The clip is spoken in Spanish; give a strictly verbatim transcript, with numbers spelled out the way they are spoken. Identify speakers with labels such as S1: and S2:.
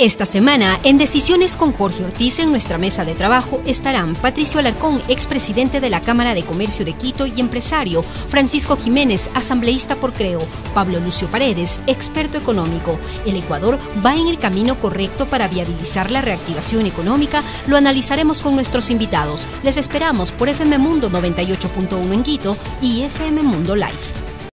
S1: Esta semana, en Decisiones con Jorge Ortiz, en nuestra mesa de trabajo estarán Patricio Alarcón, expresidente de la Cámara de Comercio de Quito y empresario, Francisco Jiménez, asambleísta por Creo, Pablo Lucio Paredes, experto económico. El Ecuador va en el camino correcto para viabilizar la reactivación económica. Lo analizaremos con nuestros invitados. Les esperamos por F M Mundo noventa y ocho punto uno en Quito y F M Mundo Live.